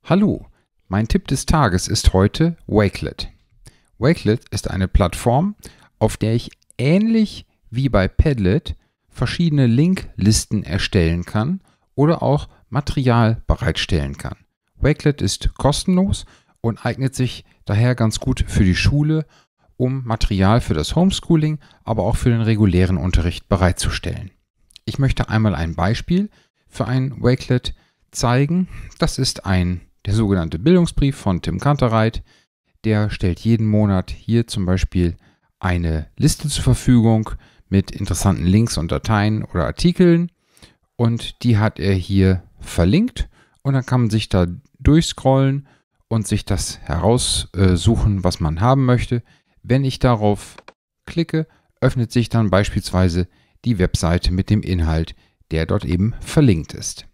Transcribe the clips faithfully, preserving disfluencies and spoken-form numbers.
Hallo, mein Tipp des Tages ist heute Wakelet. Wakelet ist eine Plattform, auf der ich ähnlich wie bei Padlet verschiedene Linklisten erstellen kann oder auch Material bereitstellen kann. Wakelet ist kostenlos und eignet sich daher ganz gut für die Schule, um Material für das Homeschooling, aber auch für den regulären Unterricht bereitzustellen. Ich möchte einmal ein Beispiel für ein Wakelet zeigen. Das ist ein der sogenannte Bildungsbrief von Tim Kantereit. Der stellt jeden Monat hier zum Beispiel eine Liste zur Verfügung mit interessanten Links und Dateien oder Artikeln. Und die hat er hier verlinkt. Und dann kann man sich da durchscrollen und sich das heraussuchen, was man haben möchte. Wenn ich darauf klicke, öffnet sich dann beispielsweise die Webseite mit dem Inhalt, der dort eben verlinkt ist.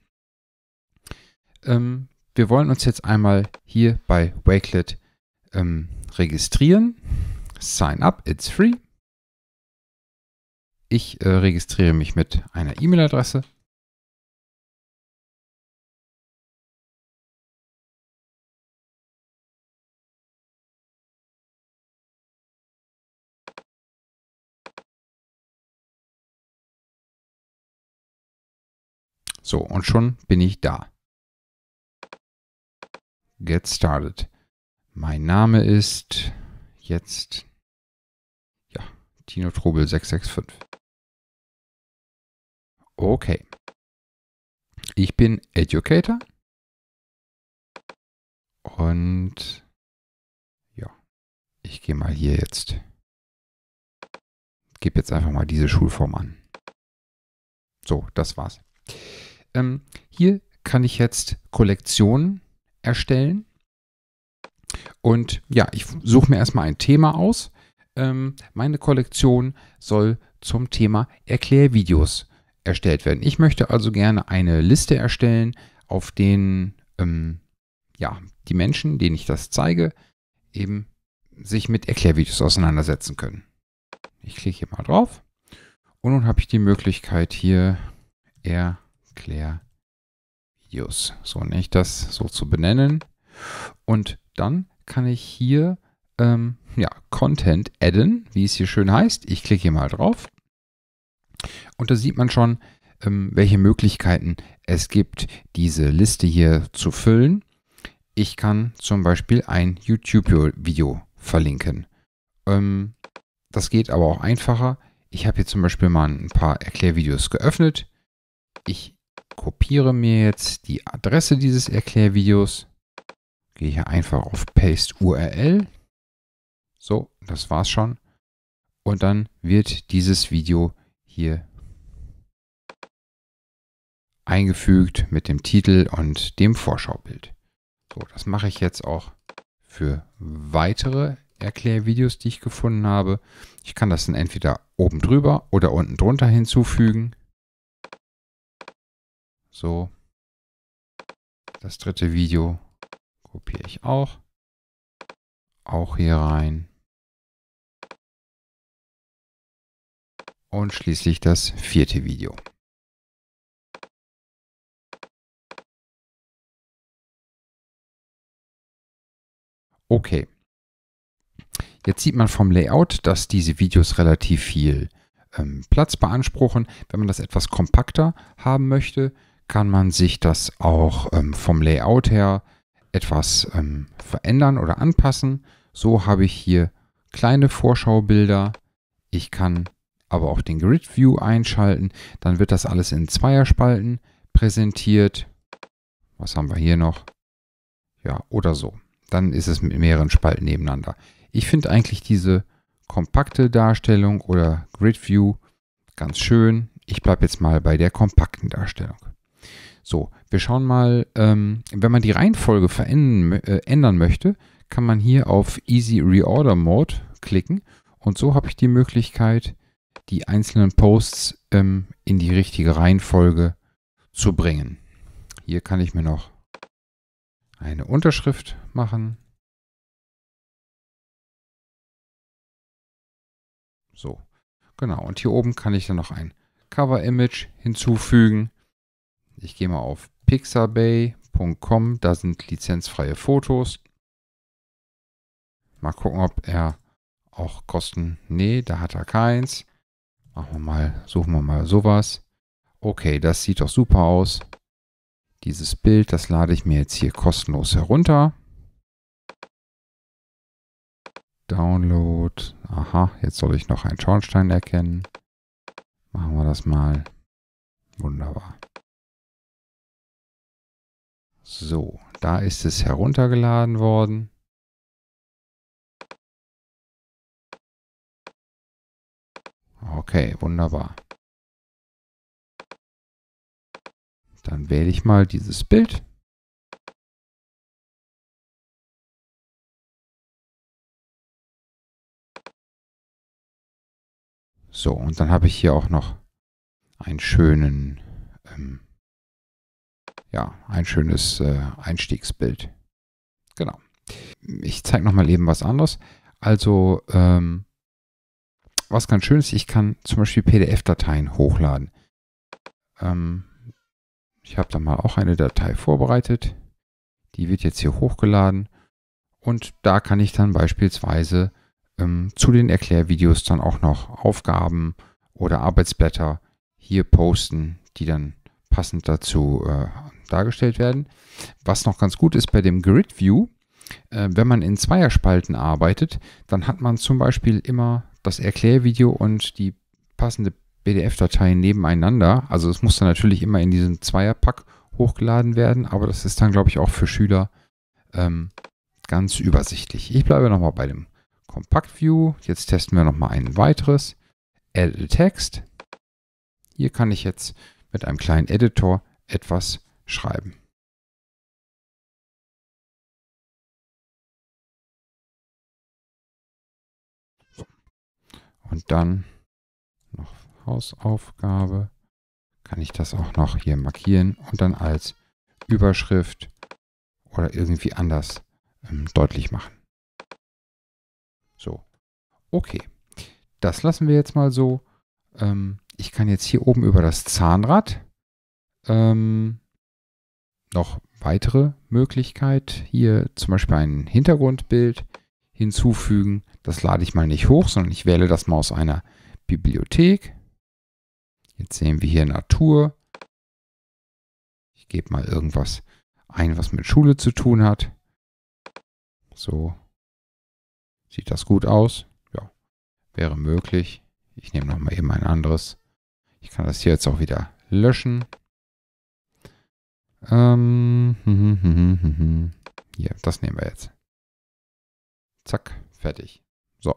Ähm, wir wollen uns jetzt einmal hier bei Wakelet ähm, registrieren. Sign up, it's free. Ich äh, registriere mich mit einer E-Mail-Adresse. So, und schon bin ich da. Get started. Mein Name ist jetzt ja, Tino Trobel sechs sechs fünf. Okay. Ich bin Educator. Und ja, ich gehe mal hier jetzt, gebe jetzt einfach mal diese Schulform an. So, das war's. Ähm, hier kann ich jetzt Kollektionen erstellen. Und ja, ich suche mir erstmal ein Thema aus. Ähm, meine Kollektion soll zum Thema Erklärvideos erstellt werden. Ich möchte also gerne eine Liste erstellen, auf denen ähm, ja, die Menschen, denen ich das zeige, eben sich mit Erklärvideos auseinandersetzen können. Ich klicke hier mal drauf und nun habe ich die Möglichkeit hier Erklärvideos, so nenne ich das, so zu benennen. Und dann kann ich hier ähm, ja, Content adden, wie es hier schön heißt. Ich klicke hier mal drauf und da sieht man schon, ähm, welche Möglichkeiten es gibt, diese Liste hier zu füllen. Ich kann zum Beispiel ein YouTube-Video verlinken. Ähm, das geht aber auch einfacher. Ich habe hier zum Beispiel mal ein paar Erklärvideos geöffnet. Ich kopiere mir jetzt die Adresse dieses Erklärvideos. Gehe hier einfach auf Paste U R L. So, das war's schon. Und dann wird dieses Video hier eingefügt mit dem Titel und dem Vorschaubild. So, das mache ich jetzt auch für weitere Erklärvideos, die ich gefunden habe. Ich kann das dann entweder oben drüber oder unten drunter hinzufügen. So, das dritte Video kopiere ich auch. Auch hier rein. Und schließlich das vierte Video. Okay. Jetzt sieht man vom Layout, dass diese Videos relativ viel ähm, Platz beanspruchen. Wenn man das etwas kompakter haben möchte, kann man sich das auch ähm, vom Layout her etwas ähm, verändern oder anpassen. So habe ich hier kleine Vorschaubilder. Ich kann aber auch den Grid View einschalten. Dann wird das alles in Zweierspalten präsentiert. Was haben wir hier noch? Ja, oder so. Dann ist es mit mehreren Spalten nebeneinander. Ich finde eigentlich diese kompakte Darstellung oder Grid View ganz schön. Ich bleibe jetzt mal bei der kompakten Darstellung. So, wir schauen mal, ähm, wenn man die Reihenfolge verändern, äh, ändern möchte, kann man hier auf Easy Reorder Mode klicken. Und so habe ich die Möglichkeit, die einzelnen Posts ähm, in die richtige Reihenfolge zu bringen. Hier kann ich mir noch eine Unterschrift machen. So, genau. Und hier oben kann ich dann noch ein Cover-Image hinzufügen. Ich gehe mal auf pixabay punkt com, da sind lizenzfreie Fotos. Mal gucken, ob er auch Kosten... Nee, da hat er keins. Machen wir mal, suchen wir mal sowas. Okay, das sieht doch super aus. Dieses Bild, das lade ich mir jetzt hier kostenlos herunter. Download. Aha, jetzt soll ich noch einen Schornstein erkennen. Machen wir das mal. Wunderbar. So, da ist es heruntergeladen worden. Okay, wunderbar. Dann wähle ich mal dieses Bild. So, und dann habe ich hier auch noch einen schönen, ähm, ja, ein schönes äh, Einstiegsbild. Genau. Ich zeige nochmal eben was anderes. Also, ähm, was ganz schön ist, ich kann zum Beispiel P D F-Dateien hochladen. Ähm, ich habe da mal auch eine Datei vorbereitet. Die wird jetzt hier hochgeladen. Und da kann ich dann beispielsweise ähm, zu den Erklärvideos dann auch noch Aufgaben oder Arbeitsblätter hier posten, die dann passend dazu äh, dargestellt werden. Was noch ganz gut ist bei dem Grid View, äh, wenn man in Zweierspalten arbeitet, dann hat man zum Beispiel immer das Erklärvideo und die passende P D F-Datei nebeneinander. Also es muss dann natürlich immer in diesem Zweierpack hochgeladen werden, aber das ist dann, glaube ich, auch für Schüler ähm, ganz übersichtlich. Ich bleibe nochmal bei dem Compact View. Jetzt testen wir nochmal ein weiteres. Edit Text. Hier kann ich jetzt mit einem kleinen Editor etwas schreiben. So. Und dann noch Hausaufgabe. Kann ich das auch noch hier markieren und dann als Überschrift oder irgendwie anders ähm, deutlich machen. So, okay. Das lassen wir jetzt mal so. Ähm, ich kann jetzt hier oben über das Zahnrad ähm, noch weitere Möglichkeit. Hier zum Beispiel ein Hintergrundbild hinzufügen. Das lade ich mal nicht hoch, sondern ich wähle das mal aus einer Bibliothek. Jetzt sehen wir hier Natur. Ich gebe mal irgendwas ein, was mit Schule zu tun hat. So. Sieht das gut aus? Ja, wäre möglich. Ich nehme nochmal eben ein anderes. Ich kann das hier jetzt auch wieder löschen. Ähm, hm, hm, hm, hm, hm. Hier, das nehmen wir jetzt. Zack, fertig. So.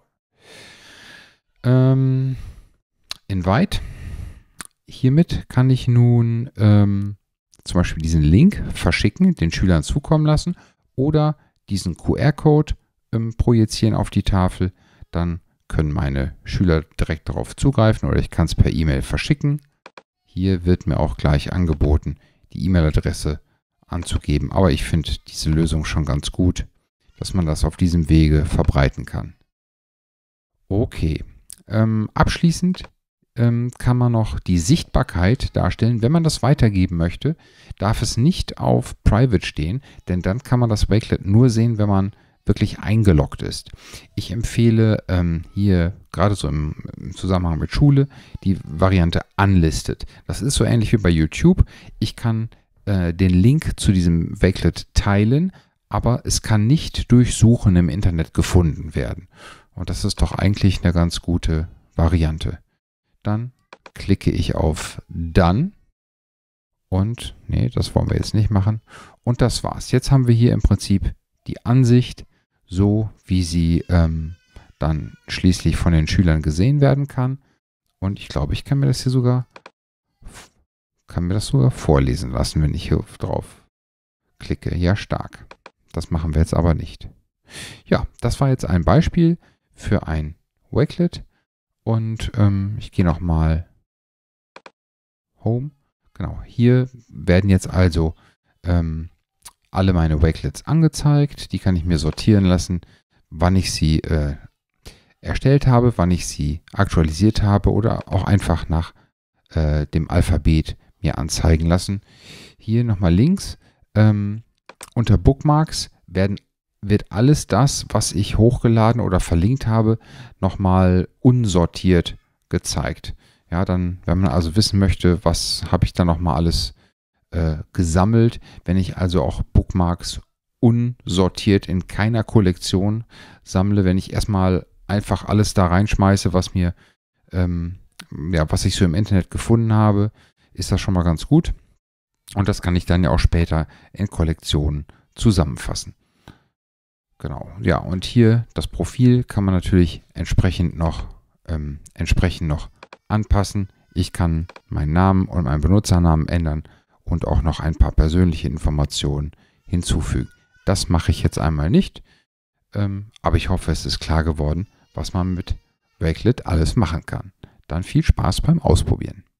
Ähm, Invite. Hiermit kann ich nun ähm, zum Beispiel diesen Link verschicken, den Schülern zukommen lassen oder diesen Q R-Code ähm, projizieren auf die Tafel. Dann können meine Schüler direkt darauf zugreifen oder ich kann es per E-Mail verschicken. Hier wird mir auch gleich angeboten, die E-Mail-Adresse anzugeben. Aber ich finde diese Lösung schon ganz gut, dass man das auf diesem Wege verbreiten kann. Okay. Ähm, abschließend ähm, kann man noch die Sichtbarkeit darstellen. Wenn man das weitergeben möchte, darf es nicht auf Private stehen, denn dann kann man das Wakelet nur sehen, wenn man wirklich eingeloggt ist. Ich empfehle ähm, hier gerade so im, im Zusammenhang mit Schule die Variante Unlisted. Das ist so ähnlich wie bei YouTube. Ich kann äh, den Link zu diesem Wakelet teilen, aber es kann nicht durch Suchen im Internet gefunden werden. Und das ist doch eigentlich eine ganz gute Variante. Dann klicke ich auf Done. Und, nee, das wollen wir jetzt nicht machen. Und das war's. Jetzt haben wir hier im Prinzip die Ansicht, so wie sie ähm, dann schließlich von den Schülern gesehen werden kann. Und ich glaube, ich kann mir das hier sogar, kann mir das sogar vorlesen lassen, wenn ich hier drauf klicke. Ja, stark. Das machen wir jetzt aber nicht. Ja, das war jetzt ein Beispiel für ein Wakelet. Und ähm, ich gehe nochmal Home. Genau, hier werden jetzt also ähm, alle meine Wakelets angezeigt. Die kann ich mir sortieren lassen, wann ich sie äh, erstellt habe, wann ich sie aktualisiert habe oder auch einfach nach äh, dem Alphabet mir anzeigen lassen. Hier nochmal links Ähm, unter Bookmarks werden, wird alles das, was ich hochgeladen oder verlinkt habe, nochmal unsortiert gezeigt. Ja, dann, wenn man also wissen möchte, was habe ich da nochmal alles äh, gesammelt, wenn ich also auch Bookmarks unsortiert in keiner Kollektion sammle, wenn ich erstmal einfach alles da reinschmeiße, was mir, ähm, ja, was ich so im Internet gefunden habe, ist das schon mal ganz gut. Und das kann ich dann ja auch später in Kollektionen zusammenfassen. Genau, ja, und hier das Profil kann man natürlich entsprechend noch, ähm, entsprechend noch anpassen. Ich kann meinen Namen und meinen Benutzernamen ändern und auch noch ein paar persönliche Informationen hinzufügen. Das mache ich jetzt einmal nicht, ähm, aber ich hoffe, es ist klar geworden, was man mit Wakelet alles machen kann. Dann viel Spaß beim Ausprobieren.